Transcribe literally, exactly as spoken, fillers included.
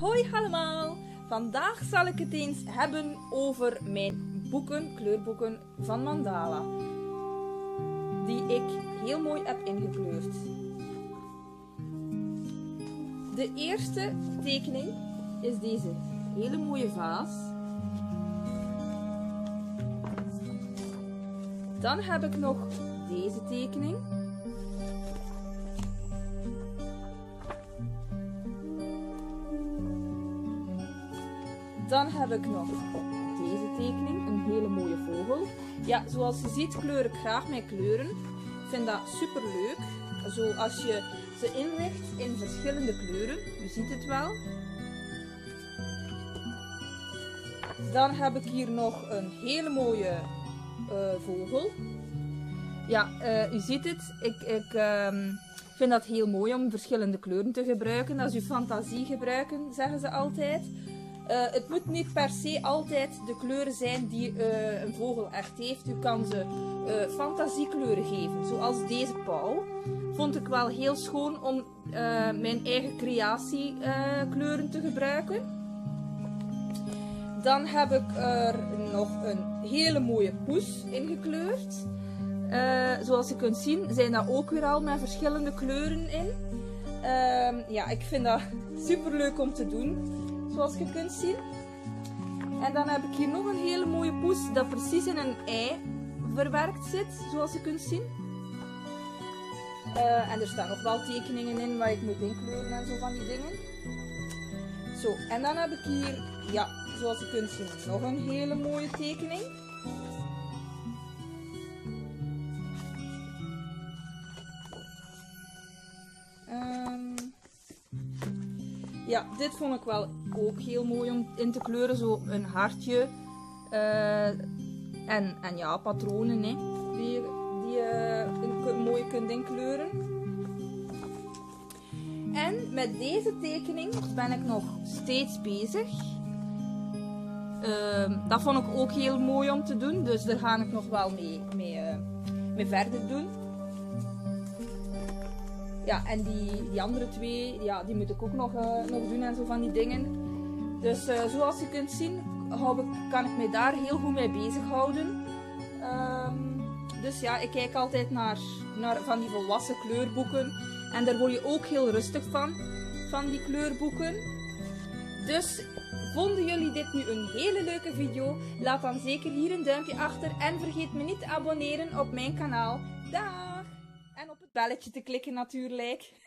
Hoi allemaal! Vandaag zal ik het eens hebben over mijn boeken, kleurboeken van Mandala. Die ik heel mooi heb ingekleurd. De eerste tekening is deze hele mooie vaas. Dan heb ik nog deze tekening. Dan heb ik nog deze tekening, een hele mooie vogel. Ja, zoals je ziet kleur ik graag mijn kleuren. Ik vind dat super leuk. Zo als je ze inricht in verschillende kleuren. Je ziet het wel. Dan heb ik hier nog een hele mooie uh, vogel. Ja, uh, u ziet het. Ik, ik uh, vind dat heel mooi om verschillende kleuren te gebruiken. Dat is uw fantasie gebruiken, zeggen ze altijd. Uh, het moet niet per se altijd de kleuren zijn die uh, een vogel echt heeft. U kan ze uh, fantasiekleuren geven. Zoals deze pauw. Vond ik wel heel schoon om uh, mijn eigen creatiekleuren uh, te gebruiken. Dan heb ik er nog een hele mooie poes ingekleurd. Uh, zoals je kunt zien zijn dat ook weer al met verschillende kleuren in. Uh, ja, ik vind dat super leuk om te doen. Zoals je kunt zien. En dan heb ik hier nog een hele mooie poes dat precies in een ei verwerkt zit. Zoals je kunt zien. Uh, en er staan nog wel tekeningen in waar ik moet inkleuren en zo van die dingen. Zo, en dan heb ik hier, ja, zoals je kunt zien, nog een hele mooie tekening. Ja, dit vond ik wel ook heel mooi om in te kleuren. Zo een hartje. Uh, en, en ja, patronen hè, die, die je uh, mooi kunt inkleuren. En met deze tekening ben ik nog steeds bezig. Uh, dat vond ik ook heel mooi om te doen. Dus daar ga ik nog wel mee, mee, uh, mee verder doen. Ja, en die, die andere twee, ja, die moet ik ook nog, uh, nog doen en zo van die dingen. Dus uh, zoals je kunt zien, hou ik, kan ik mij daar heel goed mee bezighouden. Um, dus ja, ik kijk altijd naar, naar van die volwassen kleurboeken. En daar word je ook heel rustig van, van die kleurboeken. Dus vonden jullie dit nu een hele leuke video? Laat dan zeker hier een duimpje achter. En vergeet me niet te abonneren op mijn kanaal. Dag! En op het belletje te klikken natuurlijk.